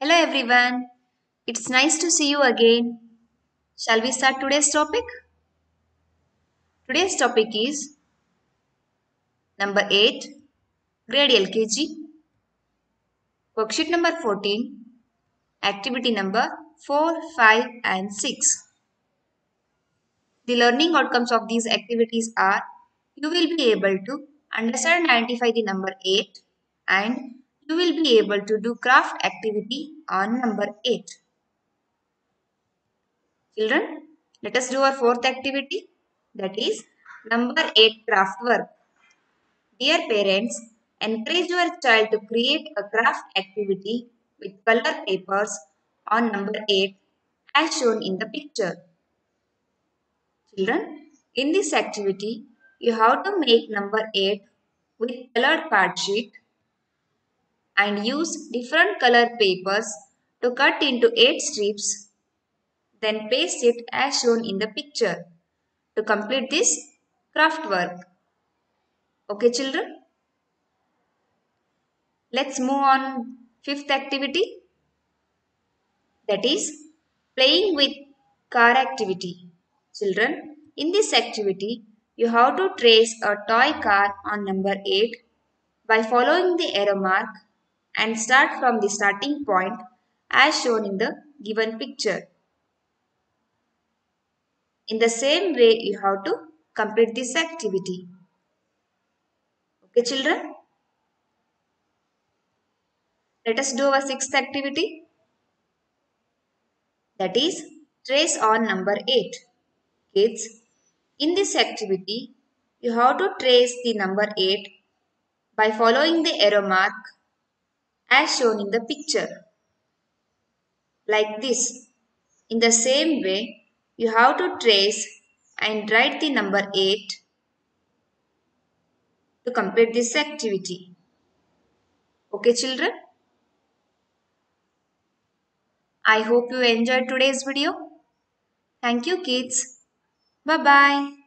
Hello everyone. It's nice to see you again. Shall we start today's topic? Today's topic is number 8, grade LKG, worksheet number 14, activity number 4, 5 and 6. The learning outcomes of these activities are you will be able to understand and identify the number 8 and you will be able to do craft activity on number 8. Children, let us do our fourth activity, that is number 8 craft work. Dear parents, encourage your child to create a craft activity with color papers on number 8 as shown in the picture. Children, in this activity, you have to make number 8 with colored card sheet and use different color papers to cut into 8 strips, then paste it as shown in the picture to complete this craft work. Okay, children? Let's move on fifth activity, that is playing with car activity. Children, in this activity, you have to trace a toy car on number 8 by following the arrow mark and start from the starting point as shown in the given picture. In the same way, you have to complete this activity. Okay, children? Let us do our sixth activity, that is trace on number 8. Kids, in this activity, you have to trace the number 8 by following the arrow mark as shown in the picture. Like this. In the same way, you have to trace and write the number 8 to complete this activity. Okay, children? I hope you enjoyed today's video. Thank you, kids. Bye-bye.